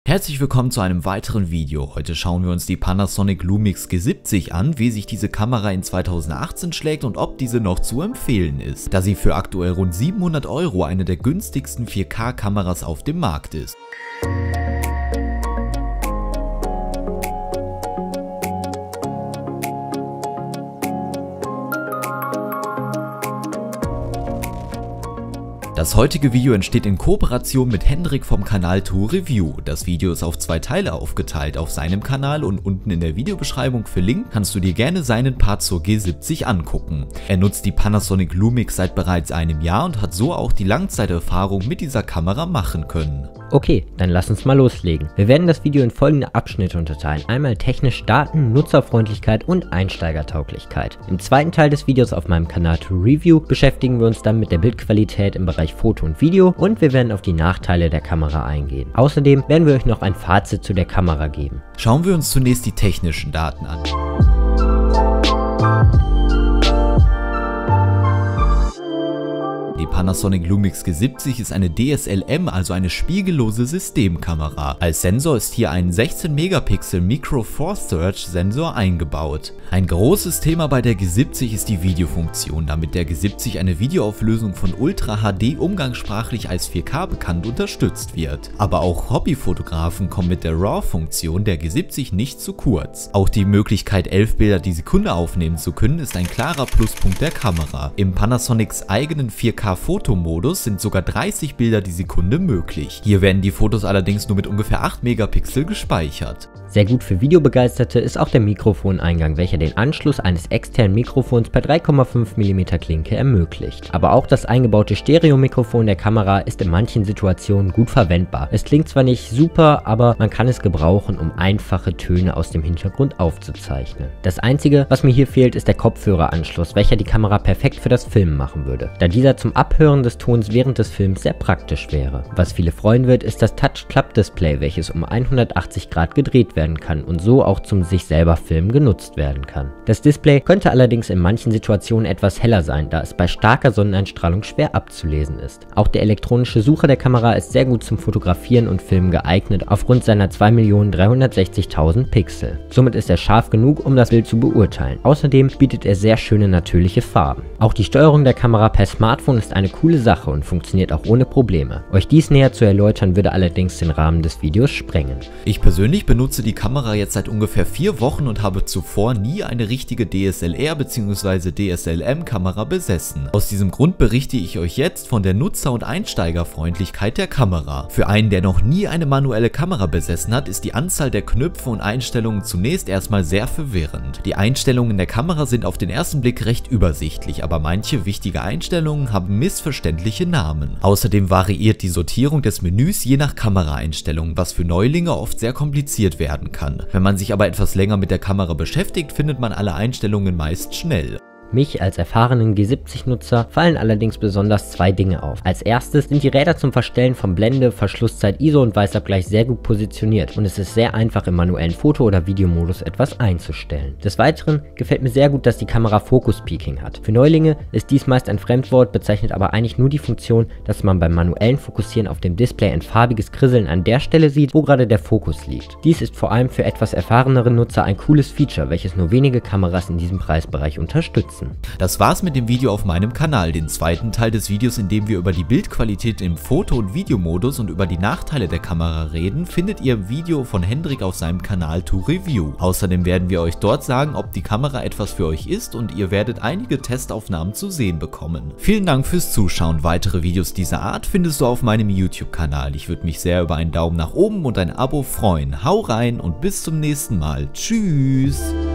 Herzlich willkommen zu einem weiteren Video. Heute schauen wir uns die Panasonic Lumix G70 an, wie sich diese Kamera in 2018 schlägt und ob diese noch zu empfehlen ist, da sie für aktuell rund 700 € eine der günstigsten 4K-Kameras auf dem Markt ist. Das heutige Video entsteht in Kooperation mit Hendrik vom Kanal To Review. Das Video ist auf 2 Teile aufgeteilt auf seinem Kanal und unten in der Videobeschreibung verlinkt kannst du dir gerne seinen Part zur G70 angucken. Er nutzt die Panasonic Lumix seit bereits einem Jahr und hat so auch die Langzeiterfahrung mit dieser Kamera machen können. Okay, dann lass uns mal loslegen. Wir werden das Video in folgende Abschnitte unterteilen. Einmal technisch Daten, Nutzerfreundlichkeit und Einsteigertauglichkeit. Im zweiten Teil des Videos auf meinem Kanal To Review beschäftigen wir uns dann mit der Bildqualität im Bereich Foto und Video und wir werden auf die Nachteile der Kamera eingehen. Außerdem werden wir euch noch ein Fazit zu der Kamera geben. Schauen wir uns zunächst die technischen Daten an. Die Panasonic Lumix G70 ist eine DSLM, also eine spiegellose Systemkamera. Als Sensor ist hier ein 16 Megapixel Micro Four Thirds Sensor eingebaut. Ein großes Thema bei der G70 ist die Videofunktion, da mit der G70 eine Videoauflösung von Ultra HD umgangssprachlich als 4K bekannt unterstützt wird. Aber auch Hobbyfotografen kommen mit der RAW-Funktion der G70 nicht zu kurz. Auch die Möglichkeit 11 Bilder die Sekunde aufnehmen zu können ist ein klarer Pluspunkt der Kamera. Im Panasonics eigenen 4K-Fotomodus sind sogar 30 Bilder die Sekunde möglich. Hier werden die Fotos allerdings nur mit ungefähr 8 Megapixel gespeichert. Sehr gut für Videobegeisterte ist auch der Mikrofoneingang, welcher den Anschluss eines externen Mikrofons per 3,5 mm Klinke ermöglicht. Aber auch das eingebaute Stereomikrofon der Kamera ist in manchen Situationen gut verwendbar. Es klingt zwar nicht super, aber man kann es gebrauchen, um einfache Töne aus dem Hintergrund aufzuzeichnen. Das einzige, was mir hier fehlt, ist der Kopfhöreranschluss, welcher die Kamera perfekt für das Filmen machen würde, da dieser zum Abhören des Tons während des Films sehr praktisch wäre. Was viele freuen wird, ist das Touch-Club-Display, welches um 180 Grad gedreht werden kann und so auch zum sich selber Filmen genutzt werden kann. Das Display könnte allerdings in manchen Situationen etwas heller sein, da es bei starker Sonneneinstrahlung schwer abzulesen ist. Auch der elektronische Sucher der Kamera ist sehr gut zum Fotografieren und Filmen geeignet, aufgrund seiner 2.360.000 Pixel. Somit ist er scharf genug, um das Bild zu beurteilen. Außerdem bietet er sehr schöne natürliche Farben. Auch die Steuerung der Kamera per Smartphone ist eine coole Sache und funktioniert auch ohne Probleme. Euch dies näher zu erläutern würde allerdings den Rahmen des Videos sprengen. Ich persönlich benutze die Kamera jetzt seit ungefähr 4 Wochen und habe zuvor nie eine richtige DSLR bzw. DSLM Kamera besessen. Aus diesem Grund berichte ich euch jetzt von der Nutzer- und Einsteigerfreundlichkeit der Kamera. Für einen, der noch nie eine manuelle Kamera besessen hat, ist die Anzahl der Knöpfe und Einstellungen zunächst erstmal sehr verwirrend. Die Einstellungen der Kamera sind auf den ersten Blick recht übersichtlich, aber manche wichtige Einstellungen haben missverständliche Namen. Außerdem variiert die Sortierung des Menüs je nach Kameraeinstellung, was für Neulinge oft sehr kompliziert werden kann. Wenn man sich aber etwas länger mit der Kamera beschäftigt, findet man alle Einstellungen meist schnell. Mich als erfahrenen G70-Nutzer fallen allerdings besonders 2 Dinge auf. Als erstes sind die Räder zum Verstellen von Blende, Verschlusszeit, ISO und Weißabgleich sehr gut positioniert und es ist sehr einfach im manuellen Foto- oder Videomodus etwas einzustellen. Des Weiteren gefällt mir sehr gut, dass die Kamera Focus Peaking hat. Für Neulinge ist dies meist ein Fremdwort, bezeichnet aber eigentlich nur die Funktion, dass man beim manuellen Fokussieren auf dem Display ein farbiges Krisseln an der Stelle sieht, wo gerade der Fokus liegt. Dies ist vor allem für etwas erfahrenere Nutzer ein cooles Feature, welches nur wenige Kameras in diesem Preisbereich unterstützen. Das war's mit dem Video auf meinem Kanal. Den zweiten Teil des Videos, in dem wir über die Bildqualität im Foto- und Videomodus und über die Nachteile der Kamera reden, findet ihr im Video von Hendrik auf seinem Kanal To Review. Außerdem werden wir euch dort sagen, ob die Kamera etwas für euch ist und ihr werdet einige Testaufnahmen zu sehen bekommen. Vielen Dank fürs Zuschauen. Weitere Videos dieser Art findest du auf meinem YouTube-Kanal. Ich würde mich sehr über einen Daumen nach oben und ein Abo freuen. Hau rein und bis zum nächsten Mal. Tschüss!